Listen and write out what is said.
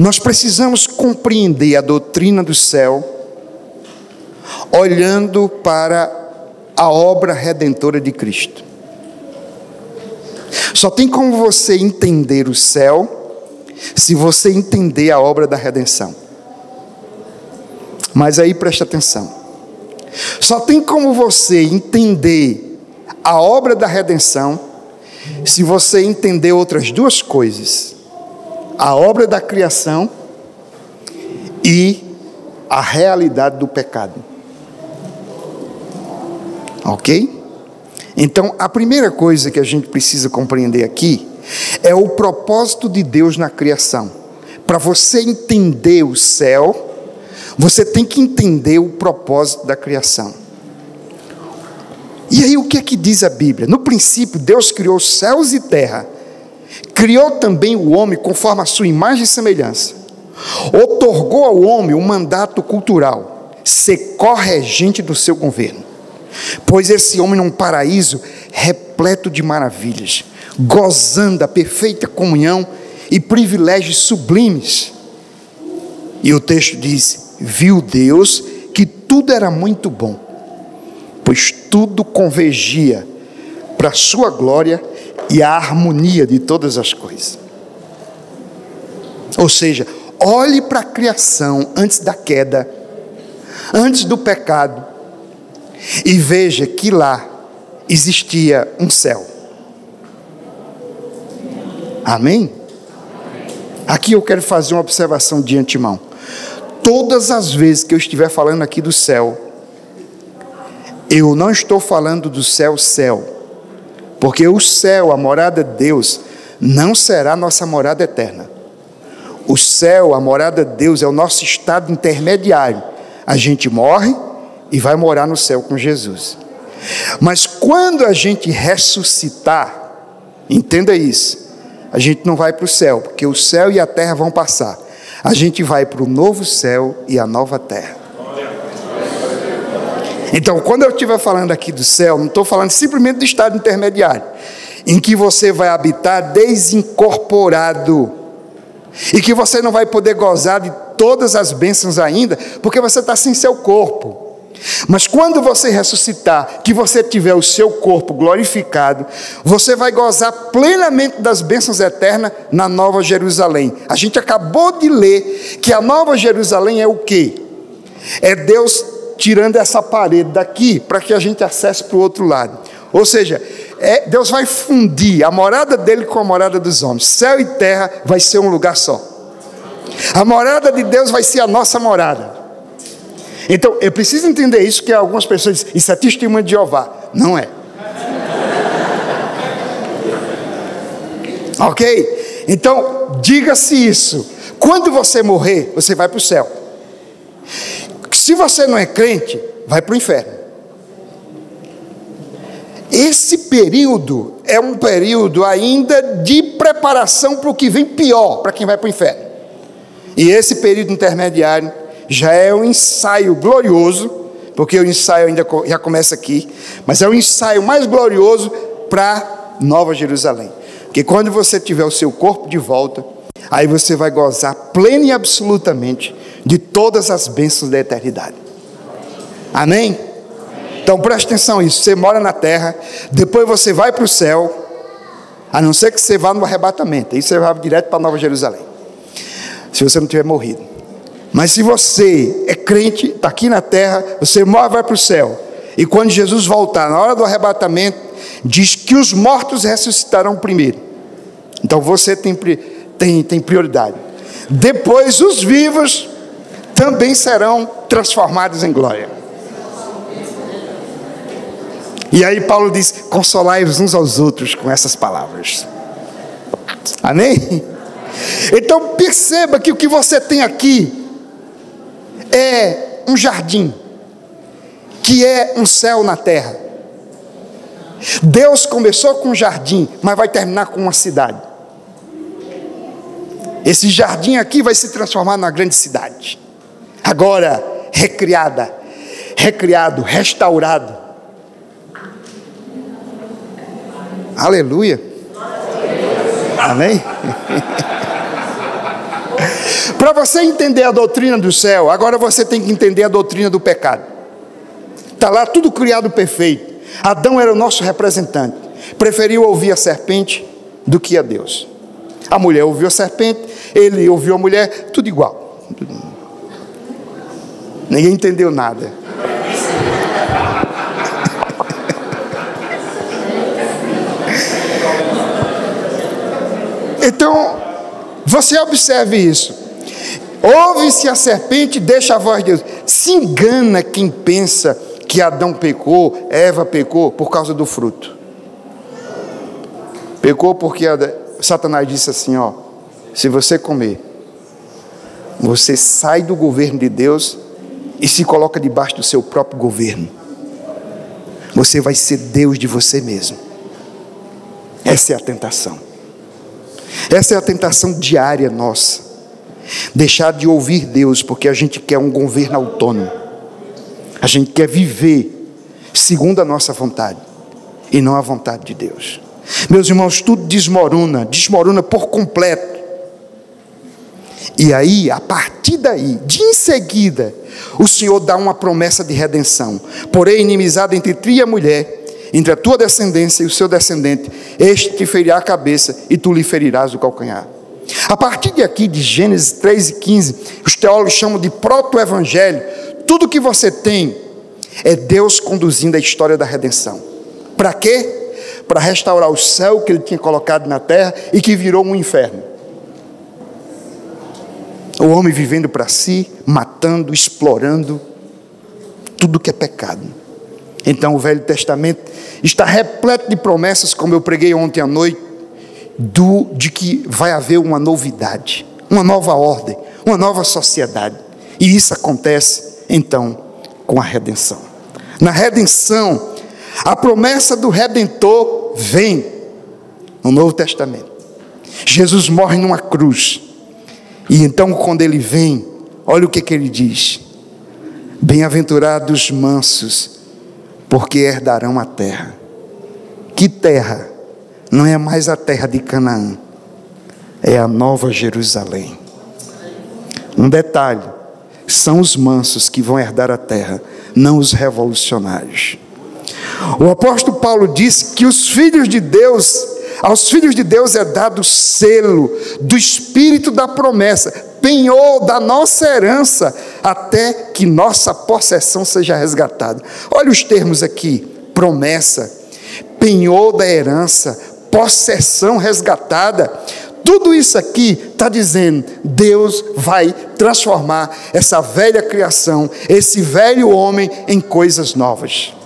Nós precisamos compreender a doutrina do céu olhando para a obra redentora de Cristo. Só tem como você entender o céu se você entender a obra da redenção. Mas aí preste atenção. Só tem como você entender a obra da redenção se você entender outras duas coisas: a obra da criação e a realidade do pecado. Ok? Então, a primeira coisa que a gente precisa compreender aqui é o propósito de Deus na criação. Para você entender o céu, você tem que entender o propósito da criação. E aí, o que é que diz a Bíblia? No princípio, Deus criou céus e terra. Criou também o homem conforme a sua imagem e semelhança. Outorgou ao homem um mandato cultural: ser corregente do seu governo. Pois esse homem num paraíso repleto de maravilhas, gozando da perfeita comunhão e privilégios sublimes. E o texto diz: viu Deus que tudo era muito bom, pois tudo convergia para a sua glória e a harmonia de todas as coisas. Ou seja, olhe para a criação antes da queda, antes do pecado, e veja que lá existia um céu. Amém? Aqui eu quero fazer uma observação de antemão. Todas as vezes que eu estiver falando aqui do céu, eu não estou falando do céu, porque o céu, a morada de Deus, não será nossa morada eterna. O céu, a morada de Deus, é o nosso estado intermediário. A gente morre e vai morar no céu com Jesus. Mas quando a gente ressuscitar, entenda isso, a gente não vai para o céu, porque o céu e a terra vão passar. A gente vai para o novo céu e a nova terra. Então, quando eu estiver falando aqui do céu, não estou falando simplesmente do estado intermediário, em que você vai habitar desincorporado, e que você não vai poder gozar de todas as bênçãos ainda, porque você está sem seu corpo. Mas quando você ressuscitar, que você tiver o seu corpo glorificado, você vai gozar plenamente das bênçãos eternas na Nova Jerusalém. A gente acabou de ler que a Nova Jerusalém é o quê? É Deus tirando essa parede daqui para que a gente acesse para o outro lado. Ou seja, Deus vai fundir a morada dele com a morada dos homens. Céu e terra vai ser um lugar só. A morada de Deus vai ser a nossa morada. Então, eu preciso entender isso, que algumas pessoas dizem: isso é testemunho de Jeová. Não é. Ok? Então, diga-se isso. Quando você morrer, você vai para o céu. Se você não é crente, vai para o inferno. Esse período é um período ainda de preparação para o que vem pior, para quem vai para o inferno. E esse período intermediário já é um ensaio glorioso, porque o ensaio ainda já começa aqui, mas é o ensaio mais glorioso para Nova Jerusalém. Porque quando você tiver o seu corpo de volta, aí você vai gozar plena e absolutamente de todas as bênçãos da eternidade. Amém? Então preste atenção nisso. Você mora na terra, depois você vai para o céu, a não ser que você vá no arrebatamento, aí você vai direto para Nova Jerusalém, se você não tiver morrido. Mas se você é crente, está aqui na terra, você morre e vai para o céu. E quando Jesus voltar, na hora do arrebatamento, diz que os mortos ressuscitarão primeiro. Então você tem prioridade. Depois os vivos também serão transformados em glória. E aí Paulo diz: consolai-vos uns aos outros com essas palavras. Amém? Então perceba que o que você tem aqui é um jardim, que é um céu na terra. Deus começou com um jardim, mas vai terminar com uma cidade. Esse jardim aqui vai se transformar numa grande cidade, agora recriado, restaurado. Aleluia. Amém? Para você entender a doutrina do céu, agora você tem que entender a doutrina do pecado. Está lá tudo criado perfeito. Adão era o nosso representante. Preferiu ouvir a serpente do que a Deus. A mulher ouviu a serpente, ele ouviu a mulher, tudo igual. Ninguém entendeu nada. Então, você observe isso. Ouve-se a serpente, deixa a voz de Deus. Se engana quem pensa que Adão pecou, Eva pecou por causa do fruto. Pecou porque Satanás disse assim, ó, se você comer, você sai do governo de Deus e se coloca debaixo do seu próprio governo. Você vai ser Deus de você mesmo. Essa é a tentação. Essa é a tentação diária nossa. Deixar de ouvir Deus, porque a gente quer um governo autônomo. A gente quer viver segundo a nossa vontade e não a vontade de Deus. Meus irmãos, tudo desmorona por completo. E aí, a partir daí, de em seguida, o Senhor dá uma promessa de redenção. Porém, inimizade entre ti e a mulher, entre a tua descendência e o seu descendente, este te ferirá a cabeça e tu lhe ferirás o calcanhar. A partir de aqui, de Gênesis 3:15, os teólogos chamam de proto-evangelho. Tudo que você tem é Deus conduzindo a história da redenção. Para quê? Para restaurar o céu que ele tinha colocado na terra e que virou um inferno. O homem vivendo para si, matando, explorando tudo que é pecado. Então o Velho Testamento está repleto de promessas, como eu preguei ontem à noite, de que vai haver uma novidade, uma nova ordem, uma nova sociedade. E isso acontece então com a redenção. Na redenção, a promessa do Redentor vem no Novo Testamento. Jesus morre numa cruz. E então quando ele vem, olha o que ele diz: bem-aventurados os mansos, porque herdarão a terra. Que terra? Não é mais a terra de Canaã, é a Nova Jerusalém. Um detalhe: são os mansos que vão herdar a terra, não os revolucionários. O apóstolo Paulo disse que os filhos de Deus, aos filhos de Deus é dado o selo do Espírito da promessa, penhor da nossa herança, até que nossa possessão seja resgatada. Olha os termos aqui: promessa, penhor da herança, possessão resgatada. Tudo isso aqui está dizendo, Deus vai transformar essa velha criação, esse velho homem, em coisas novas.